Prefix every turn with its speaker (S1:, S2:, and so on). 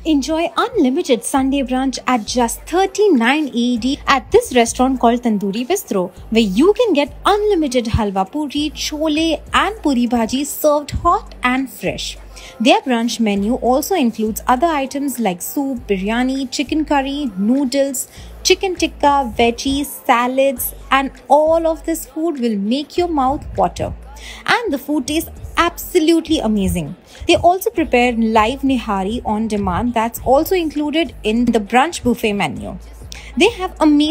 S1: Enjoy unlimited Sunday brunch at just 39 AED at this restaurant called Tandoori Bistro, where you can get unlimited Halwa Puri, Chole and Puri Bhaji served hot and fresh. Their brunch menu also includes other items like soup, biryani, chicken curry, noodles, chicken tikka, veggies, salads, and all of this food will make your mouth water. And the food tastes absolutely amazing. They also prepare live nihari on demand that's also included in the brunch buffet menu. They have amazing